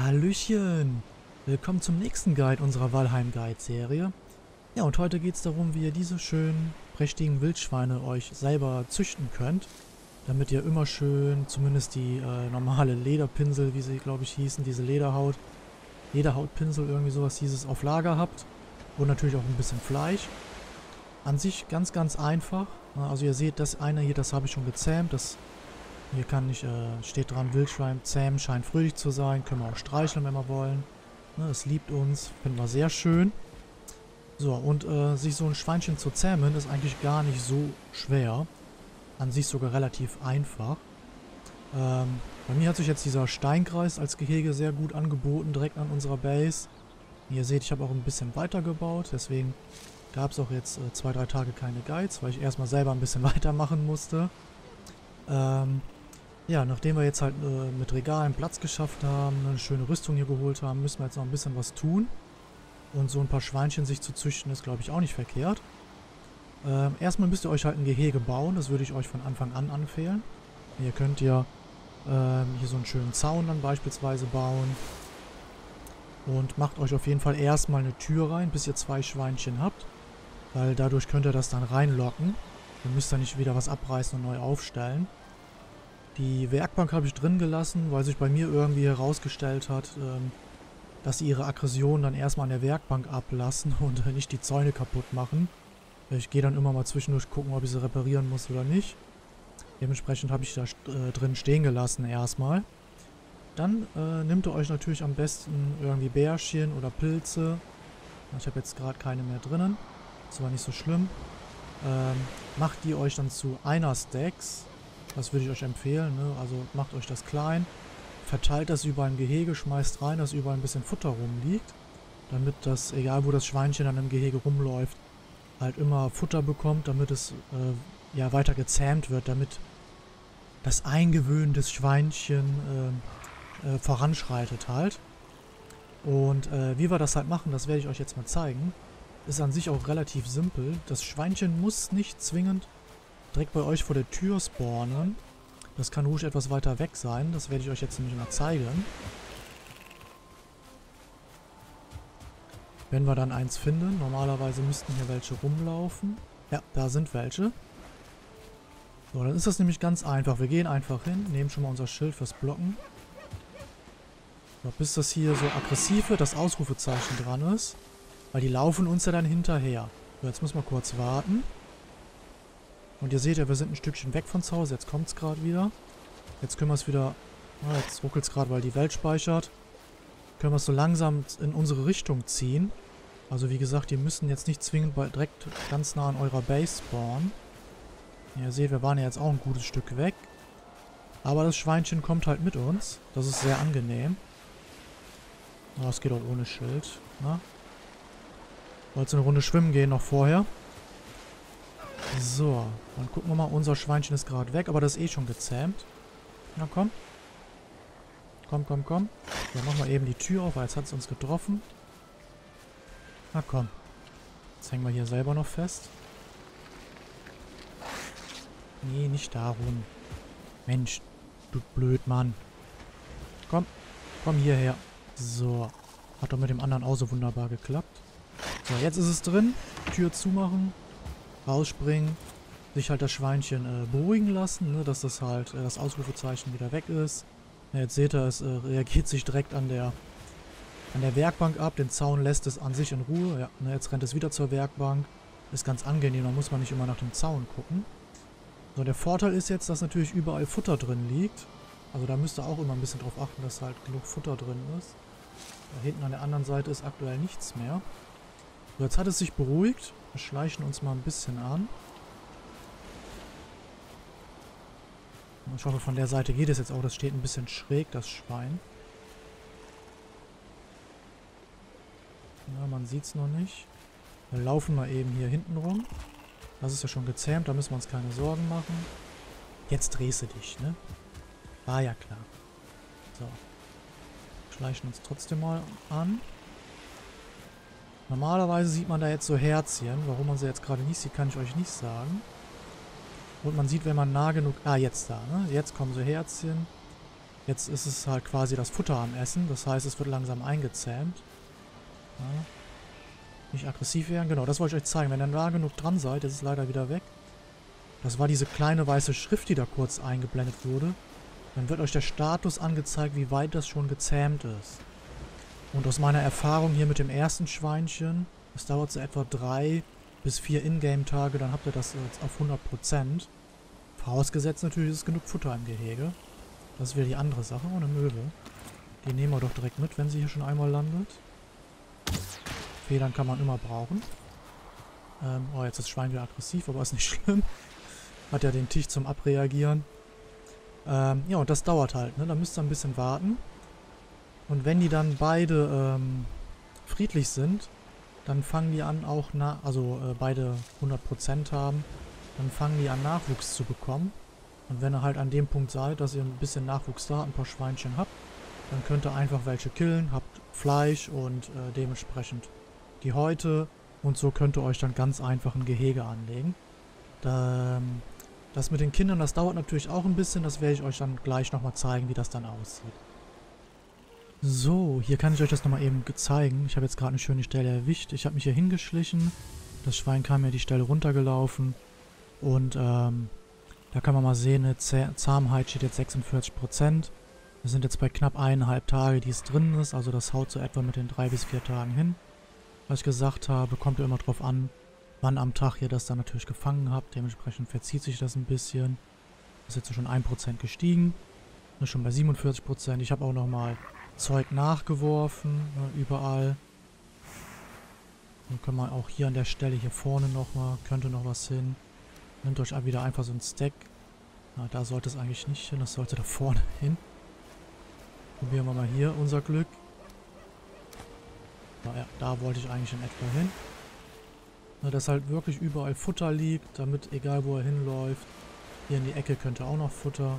Hallöchen! Willkommen zum nächsten Guide unserer Valheim-Guide-Serie. Ja, und heute geht es darum, wie ihr diese schönen, prächtigen Wildschweine euch selber züchten könnt, damit ihr immer schön, zumindest die normale Lederpinsel, wie sie, glaube ich, hießen, diese Lederhautpinsel, irgendwie sowas hieß es, auf Lager habt. Und natürlich auch ein bisschen Fleisch. An sich ganz, ganz einfach. Also ihr seht, das eine hier, das habe ich schon gezähmt, das... Hier kann ich, steht dran, Wildschwein zähmen, scheint fröhlich zu sein. Können wir auch streicheln, wenn wir wollen. Ne, es liebt uns, finden wir sehr schön. So, und sich so ein Schweinchen zu zähmen, ist eigentlich gar nicht so schwer. An sich sogar relativ einfach. Bei mir hat sich jetzt dieser Steinkreis als Gehege sehr gut angeboten, direkt an unserer Base. Wie ihr seht, ich habe auch ein bisschen weiter gebaut, deswegen gab es auch jetzt 2-3 Tage keine Guides, weil ich erstmal selber ein bisschen weitermachen musste. Ja, nachdem wir jetzt halt mit Regalen Platz geschafft haben, eine schöne Rüstung hier geholt haben, müssen wir jetzt noch ein bisschen was tun. Und so ein paar Schweinchen sich zu züchten ist, glaube ich, auch nicht verkehrt. Erstmal müsst ihr euch halt ein Gehege bauen, das würde ich euch von Anfang an empfehlen. Ihr könnt ja hier so einen schönen Zaun dann beispielsweise bauen. Und macht euch auf jeden Fall erstmal eine Tür rein, bis ihr 2 Schweinchen habt. Weil dadurch könnt ihr das dann reinlocken. Ihr müsst dann nicht wieder was abreißen und neu aufstellen. Die Werkbank habe ich drin gelassen, weil sich bei mir irgendwie herausgestellt hat, dass sie ihre Aggression dann erstmal an der Werkbank ablassen und nicht die Zäune kaputt machen. Ich gehe dann immer mal zwischendurch gucken, ob ich sie reparieren muss oder nicht. Dementsprechend habe ich da drin stehen gelassen erstmal. Dann nehmt ihr euch natürlich am besten irgendwie Bärchen oder Pilze. Ich habe jetzt gerade keine mehr drinnen. Das war nicht so schlimm. Macht die euch dann zu einer Stacks. Das würde ich euch empfehlen, ne? Also macht euch das klein, verteilt das überall im Gehege, schmeißt rein, dass überall ein bisschen Futter rumliegt, damit das, egal wo das Schweinchen dann im Gehege rumläuft, halt immer Futter bekommt, damit es ja weiter gezähmt wird, damit das Eingewöhnen des Schweinchen voranschreitet halt. Und wie wir das halt machen, das werde ich euch jetzt mal zeigen. Ist an sich auch relativ simpel. Das Schweinchen muss nicht zwingend direkt bei euch vor der Tür spawnen. Das kann ruhig etwas weiter weg sein. Das werde ich euch jetzt nämlich mal zeigen. Wenn wir dann eins finden. Normalerweise müssten hier welche rumlaufen. Ja, da sind welche. So, dann ist das nämlich ganz einfach. Wir gehen einfach hin, nehmen schon mal unser Schild fürs Blocken. So, bis das hier so aggressiv wird, das Ausrufezeichen dran ist. Weil die laufen uns ja dann hinterher. So, jetzt müssen wir kurz warten. Und ihr seht ja, wir sind ein Stückchen weg von zu Hause. Jetzt kommt es gerade wieder. Jetzt können wir es wieder... Oh, jetzt ruckelt es gerade, weil die Welt speichert. Können wir es so langsam in unsere Richtung ziehen. Also wie gesagt, die müssen jetzt nicht zwingend direkt ganz nah an eurer Base spawnen. Ihr seht, wir waren ja jetzt auch ein gutes Stück weg. Aber das Schweinchen kommt halt mit uns. Das ist sehr angenehm. Oh, das geht auch ohne Schild. Na? Wolltest du eine Runde schwimmen gehen noch vorher? So, dann gucken wir mal. Unser Schweinchen ist gerade weg, aber das ist eh schon gezähmt. Na komm. Komm, komm, komm. Dann machen wir eben die Tür auf, weil jetzt hat es uns getroffen. Na komm. Jetzt hängen wir hier selber noch fest. Nee, nicht darum. Mensch, du blöd Mann. Komm, komm hierher. So. Hat doch mit dem anderen auch so wunderbar geklappt. So, jetzt ist es drin. Tür zumachen. Rausspringen, sich halt das Schweinchen beruhigen lassen, ne, dass das halt das Ausrufezeichen wieder weg ist. Ja, jetzt seht ihr, es reagiert sich direkt an der Werkbank ab. Den Zaun lässt es an sich in Ruhe. Ja, ne, jetzt rennt es wieder zur Werkbank. Ist ganz angenehm, da muss man nicht immer nach dem Zaun gucken. So, der Vorteil ist jetzt, dass natürlich überall Futter drin liegt. Also da müsst ihr auch immer ein bisschen drauf achten, dass halt genug Futter drin ist. Da hinten an der anderen Seite ist aktuell nichts mehr. So, jetzt hat es sich beruhigt. Wir schleichen uns mal ein bisschen an. Ich hoffe, von der Seite geht es jetzt auch. Das steht ein bisschen schräg, das Schwein. Ja, man sieht es noch nicht. Wir laufen mal eben hier hinten rum. Das ist ja schon gezähmt, da müssen wir uns keine Sorgen machen. Jetzt drehst du dich, ne? War ja klar. So. Schleichen uns trotzdem mal an. Normalerweise sieht man da jetzt so Herzchen. Warum man sie jetzt gerade nicht sieht, kann ich euch nicht sagen. Und man sieht, wenn man nah genug... Ah, jetzt da, ne? Jetzt kommen so Herzchen. Jetzt ist es halt quasi das Futter am Essen. Das heißt, es wird langsam eingezähmt. Ja. Nicht aggressiv werden. Genau, das wollte ich euch zeigen. Wenn ihr da genug dran seid, ist es leider wieder weg. Das war diese kleine weiße Schrift, die da kurz eingeblendet wurde. Dann wird euch der Status angezeigt, wie weit das schon gezähmt ist. Und aus meiner Erfahrung hier mit dem ersten Schweinchen, es dauert so etwa 3 bis 4 Ingame-Tage, dann habt ihr das jetzt auf 100%. Vorausgesetzt natürlich ist genug Futter im Gehege. Das ist wieder die andere Sache. Oh, eine Möwe. Die nehmen wir doch direkt mit, wenn sie hier schon einmal landet. Federn kann man immer brauchen. Oh, jetzt ist das Schwein wieder aggressiv, aber ist nicht schlimm. Hat ja den Tisch zum Abreagieren. Ja, und das dauert halt, ne? Da müsst ihr ein bisschen warten. Und wenn die dann beide friedlich sind, dann fangen die an auch, beide 100% haben, dann fangen die an Nachwuchs zu bekommen. Und wenn ihr halt an dem Punkt seid, dass ihr ein bisschen Nachwuchs da, ein paar Schweinchen habt, dann könnt ihr einfach welche killen, habt Fleisch und dementsprechend die Häute. Und so könnt ihr euch dann ganz einfach ein Gehege anlegen. Das mit den Kindern, das dauert natürlich auch ein bisschen. Das werde ich euch dann gleich nochmal zeigen, wie das dann aussieht. So, hier kann ich euch das nochmal eben zeigen. Ich habe jetzt gerade eine schöne Stelle erwischt. Ich habe mich hier hingeschlichen. Das Schwein kam ja die Stelle runtergelaufen. Und da kann man mal sehen, eine Zahmheit steht jetzt 46%. Wir sind jetzt bei knapp 1,5 Tage, die es drin ist. Also das haut so etwa mit den 3 bis 4 Tagen hin. Was ich gesagt habe, kommt ja immer drauf an, wann am Tag ihr das dann natürlich gefangen habt. Dementsprechend verzieht sich das ein bisschen. Das ist jetzt schon 1% gestiegen. Das ist schon bei 47%. Ich habe auch nochmal Zeug nachgeworfen, ne, überall. Dann können wir auch hier an der Stelle hier vorne nochmal, könnte noch was hin. Nehmt euch wieder einfach so ein Stack. Na, da sollte es eigentlich nicht hin, das sollte da vorne hin. Probieren wir mal hier unser Glück. Naja, da wollte ich eigentlich in etwa hin. Na, dass halt wirklich überall Futter liegt, damit egal wo er hinläuft. Hier in die Ecke könnte auch noch Futter.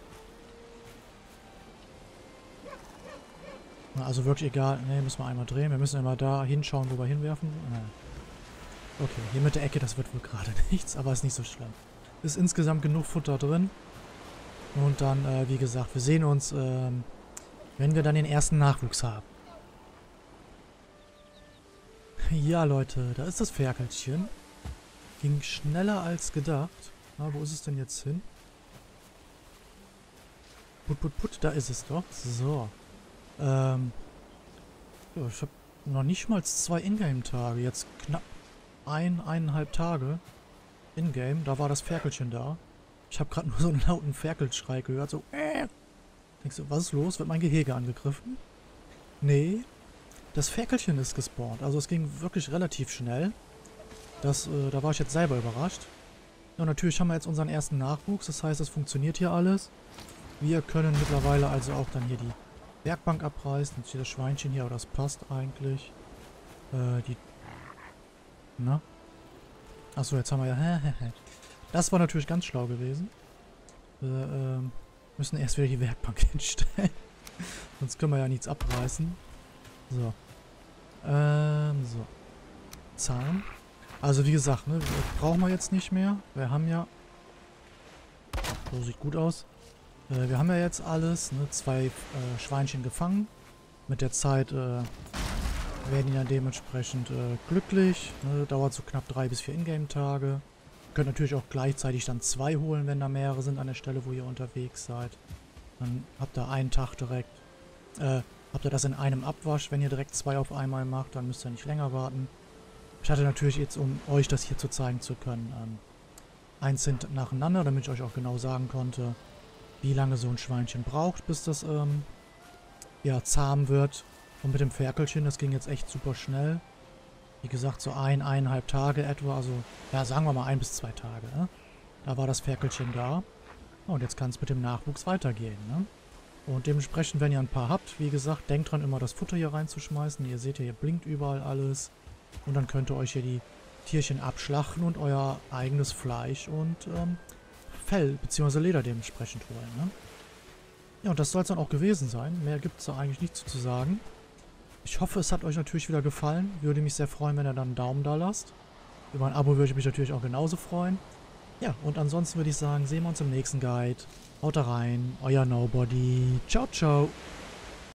Na, also wirklich egal. Ne, müssen wir einmal drehen. Wir müssen immer da hinschauen, wo wir hinwerfen. Okay, hier mit der Ecke, das wird wohl gerade nichts, aber ist nicht so schlimm. Ist insgesamt genug Futter drin. Und dann, wie gesagt, wir sehen uns, wenn wir dann den ersten Nachwuchs haben. Ja, Leute, da ist das Ferkelchen. Ging schneller als gedacht. Na, wo ist es denn jetzt hin? Put, put, put, da ist es doch. So. Ja, ich habe noch nicht mal 2 Ingame-Tage. Jetzt knapp 1,5 Tage Ingame. Da war das Ferkelchen da. Ich habe gerade nur so einen lauten Ferkelschrei gehört. So, Denkst du, was ist los? Wird mein Gehege angegriffen? Nee. Das Ferkelchen ist gespawnt. Also es ging wirklich relativ schnell. Da war ich jetzt selber überrascht. Ja, und natürlich haben wir jetzt unseren ersten Nachwuchs. Das heißt, es funktioniert hier alles. Wir können mittlerweile also auch dann hier die Werkbank abreißen. Jetzt steht das Schweinchen hier, aber das passt eigentlich. Na? Achso, jetzt haben wir ja... Das war natürlich ganz schlau gewesen. Wir müssen erst wieder die Werkbank hinstellen. Sonst können wir ja nichts abreißen. So. So. Zahn. Also wie gesagt, ne, brauchen wir jetzt nicht mehr. Wir haben ja... So, sieht gut aus. Wir haben ja jetzt alles, ne, 2 Schweinchen gefangen. Mit der Zeit werden die dann dementsprechend glücklich. Ne, dauert so knapp 3 bis 4 Ingame-Tage. Könnt natürlich auch gleichzeitig dann 2 holen, wenn da mehrere sind an der Stelle, wo ihr unterwegs seid. Dann habt ihr einen Tag direkt. Habt ihr das in einem Abwasch, wenn ihr direkt 2 auf einmal macht, dann müsst ihr nicht länger warten. Ich hatte natürlich jetzt, um euch das hier zu zeigen zu können, einzeln nacheinander, damit ich euch auch genau sagen konnte, wie lange so ein Schweinchen braucht, bis das ja, zahm wird. Und mit dem Ferkelchen, das ging jetzt echt super schnell. Wie gesagt, so 1,5 Tage etwa, also ja, sagen wir mal 1 bis 2 Tage. Ne? Da war das Ferkelchen da. Und jetzt kann es mit dem Nachwuchs weitergehen. Ne? Und dementsprechend, wenn ihr ein paar habt, wie gesagt, denkt dran, immer das Futter hier reinzuschmeißen. Ihr seht ja, hier blinkt überall alles. Und dann könnt ihr euch hier die Tierchen abschlachten und euer eigenes Fleisch und Fell bzw. Leder dementsprechend holen. Ne? Ja, und das soll es dann auch gewesen sein. Mehr gibt es da eigentlich nicht zu sagen. Ich hoffe, es hat euch natürlich wieder gefallen. Würde mich sehr freuen, wenn ihr dann einen Daumen da lasst. Über ein Abo würde ich mich natürlich auch genauso freuen. Ja, und ansonsten würde ich sagen, sehen wir uns im nächsten Guide. Haut rein, euer Nobody. Ciao, ciao.